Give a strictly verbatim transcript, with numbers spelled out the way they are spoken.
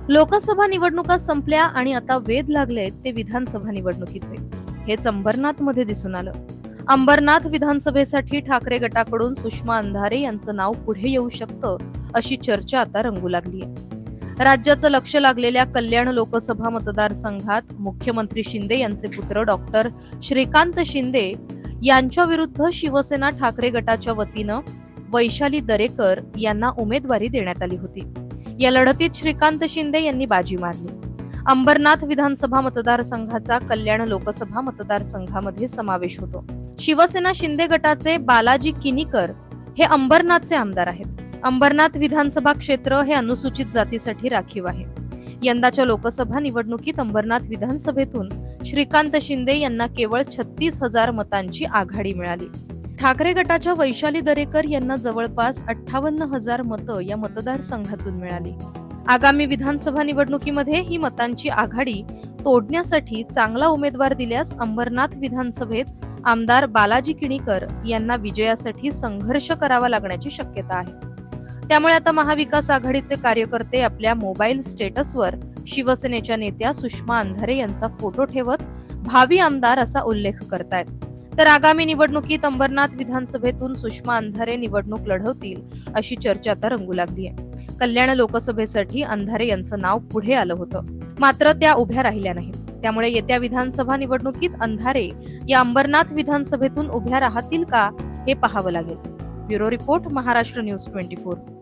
लोकसभा निवडणुका संपल्या आणि आता वेध लागले ते विधानसभा निवडणुकीचे. हेच अंबरनाथ मध्ये दिसून आलं. अंबरनाथ विधानसभेसाठी ठाकरे गटाकडून सुषमा अंधारे यांचं नाव पुढे येऊ शकतं अशी चर्चा आता रंगू लागली आहे. राज्याचं लक्ष लागलेल्या कल्याण लोकसभा मतदारसंघात मुख्यमंत्री शिंदे यांचे पुत्र डॉक्टर श्रीकांत शिंदे यांच्या विरुद्ध शिवसेना ठाकरे गटाच्या वतीनं वैशाली दरेकर यांना उमेदवारी देण्यात आली होती. या लढतीत श्रीकांत शिंदे यांनी बाजी मारली. अंबरनाथ विधानसभा मतदारसंघाचा कल्याण लोकसभा मतदारसंघामध्ये समावेश होतो. शिवसेना शिंदे गटाचे बालाजी किनीकर हे अंबरनाथचे आमदार आहेत. अंबरनाथ विधानसभा क्षेत्र हे अनुसूचित जातीसाठी राखीव आहे. यंदाच्या लोकसभा निवडणुकीत अंबरनाथ विधानसभेतून श्रीकांत शिंदे यांना केवळ छत्तीस हजार मतांची आघाडी मिळाली. ठाकरे गटाच्या वैशाली दरेकर यांना जवळपास अठ्ठावन्न हजार मतं या मतदारसंघातून मिळाली. आगामी विधानसभा निवडणुकीमध्ये ही मतांची आघाडी तोडण्यासाठी चांगला उमेदवार दिल्यास अंबरनाथ विधानसभेत आमदार बालाजी किणीकर यांना विजयासाठी संघर्ष करावा लागण्याची शक्यता आहे. त्यामुळे आता महाविकास आघाडीचे कार्यकर्ते आपल्या मोबाईल स्टेटसवर शिवसेनेच्या नेत्या सुषमा अंधारे यांचा फोटो ठेवत भावी आमदार असा उल्लेख करतायत. तर आगामी निवडणुकीत अंबरनाथ विधानसभेतून सुषमा अंधारे निवडणूक लढवतील अशी चर्चा आता रंगू लागली आहे. कल्याण लोकसभेसाठी अंधारे यांचं नाव पुढे आलं होतं, मात्र त्या उभ्या राहिल्या नाहीत. त्यामुळे येत्या विधानसभा निवडणुकीत अंधारे या अंबरनाथ विधानसभेतून उभ्या राहतील का हे पाहावं लागेल. Bureau report, Maharashtra news twenty four.